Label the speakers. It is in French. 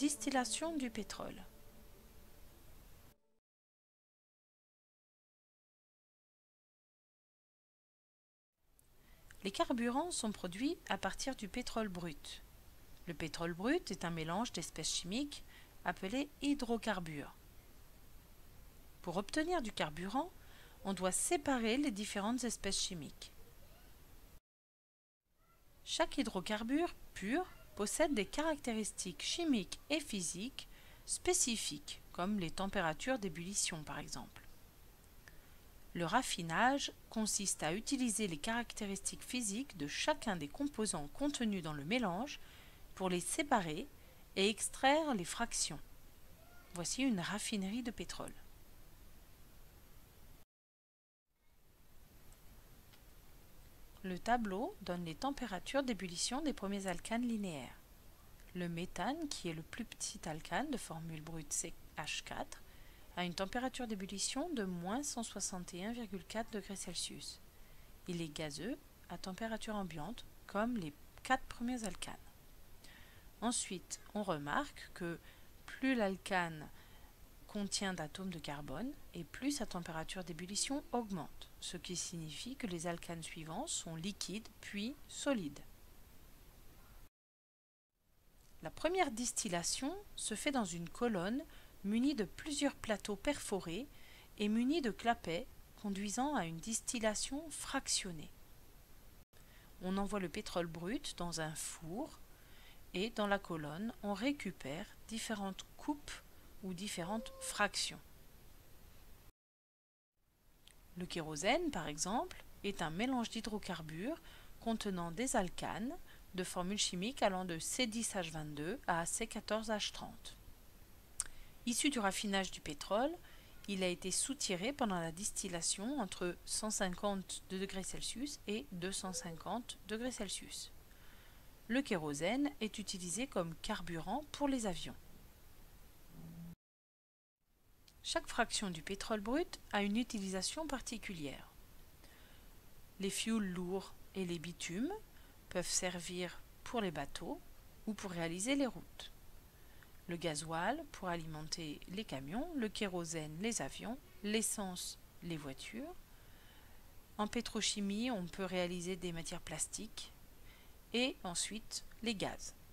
Speaker 1: distillation du pétrole. Les carburants sont produits à partir du pétrole brut. Le pétrole brut est un mélange d'espèces chimiques appelées hydrocarbures. Pour obtenir du carburant, on doit séparer les différentes espèces chimiques. Chaque hydrocarbure pur possède des caractéristiques chimiques et physiques spécifiques, comme les températures d'ébullition par exemple. Le raffinage consiste à utiliser les caractéristiques physiques de chacun des composants contenus dans le mélange pour les séparer et extraire les fractions. Voici une raffinerie de pétrole. Le tableau donne les températures d'ébullition des premiers alcanes linéaires. Le méthane, qui est le plus petit alcane de formule brute CH4, a une température d'ébullition de moins 161,4 degrés Celsius. Il est gazeux à température ambiante, comme les 4 premiers alcanes. Ensuite, on remarque que plus l'alcane contient d'atomes de carbone et plus sa température d'ébullition augmente, ce qui signifie que les alcanes suivants sont liquides puis solides. La première distillation se fait dans une colonne munie de plusieurs plateaux perforés et munis de clapets conduisant à une distillation fractionnée. On envoie le pétrole brut dans un four et dans la colonne, on récupère différentes coupes ou différentes fractions. Le kérosène, par exemple, est un mélange d'hydrocarbures contenant des alcanes de formule chimique allant de C10H22 à C14H30. Issu du raffinage du pétrole, il a été soutiré pendant la distillation entre 150 degrés Celsius et 250 degrés Celsius. Le kérosène est utilisé comme carburant pour les avions. Chaque fraction du pétrole brut a une utilisation particulière. Les fuels lourds et les bitumes peuvent servir pour les bateaux ou pour réaliser les routes. Le gasoil pour alimenter les camions, le kérosène les avions, l'essence les voitures. En pétrochimie, on peut réaliser des matières plastiques et ensuite les gaz.